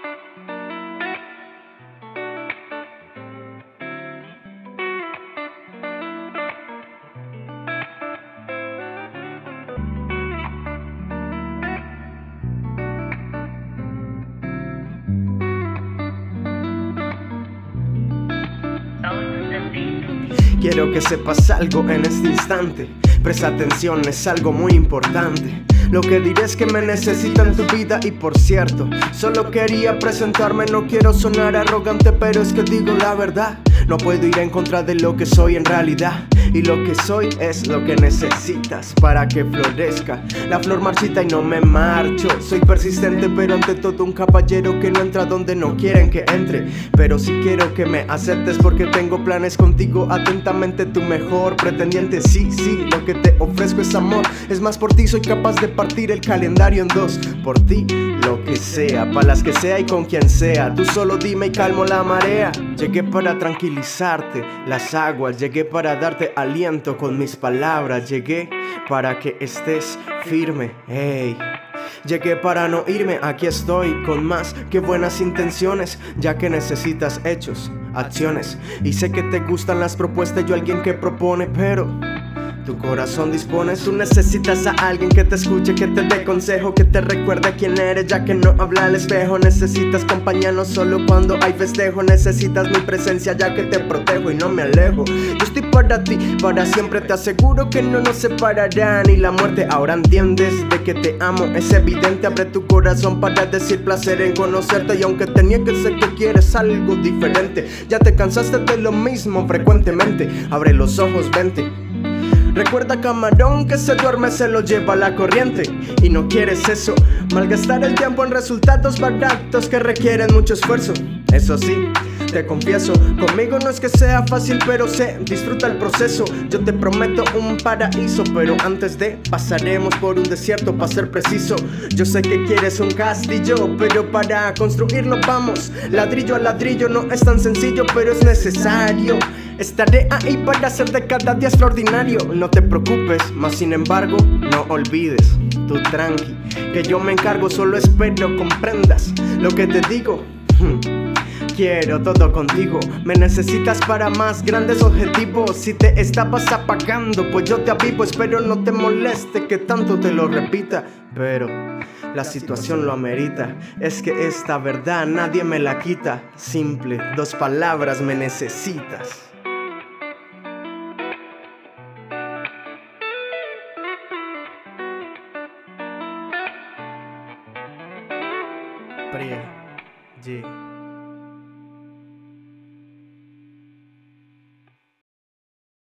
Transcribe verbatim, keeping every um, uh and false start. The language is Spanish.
Quiero que sepas algo en este instante. Presta atención, es algo muy importante. Lo que diré es que me necesita en tu vida. Y por cierto, solo quería presentarme. No quiero sonar arrogante, pero es que digo la verdad. No puedo ir en contra de lo que soy en realidad. Y lo que soy es lo que necesitas para que florezca la flor marchita y no me marcho. Soy persistente pero ante todo un caballero que no entra donde no quieren que entre. Pero si quiero que me aceptes porque tengo planes contigo. Atentamente tu mejor pretendiente. Sí, sí, lo que te ofrezco es amor. Es más, por ti soy capaz de partir el calendario en dos. Por ti lo que sea, pa' las que sea y con quien sea. Tú solo dime y calmo la marea. Llegué para tranquilizarte las aguas. Llegué para darte aliento con mis palabras. Llegué para que estés firme, hey. Llegué para no irme, aquí estoy con más que buenas intenciones. Ya que necesitas hechos, acciones. Y sé que te gustan las propuestas, yo alguien que propone, pero tu corazón dispone. Tú necesitas a alguien que te escuche, que te dé consejo, que te recuerde quién eres, ya que no habla al espejo. Necesitas compañía no solo cuando hay festejo. Necesitas mi presencia ya que te protejo y no me alejo. Yo estoy para ti, para siempre. Te aseguro que no nos separará ni la muerte. Ahora entiendes de que te amo, es evidente. Abre tu corazón para decir placer en conocerte. Y aunque te niegues, sé que quieres algo diferente. Ya te cansaste de lo mismo frecuentemente. Abre los ojos, vente. Recuerda, camarón, que se duerme se lo lleva la corriente. Y no quieres eso, malgastar el tiempo en resultados baratos que requieren mucho esfuerzo. Eso sí, te confieso, conmigo no es que sea fácil, pero sé, disfruta el proceso. Yo te prometo un paraíso, pero antes de pasaremos por un desierto, para ser preciso. Yo sé que quieres un castillo, pero para construirlo vamos ladrillo a ladrillo. No es tan sencillo, pero es necesario. Estaré ahí para hacer de cada día extraordinario. No te preocupes, mas sin embargo, no olvides, tú tranqui, que yo me encargo. Solo espero comprendas lo que te digo. Quiero todo contigo, me necesitas para más grandes objetivos. Si te estabas apagando, pues yo te avivo. Espero no te moleste que tanto te lo repita, pero la situación lo amerita. Es que esta verdad nadie me la quita. Simple, dos palabras, me necesitas. Prie, G.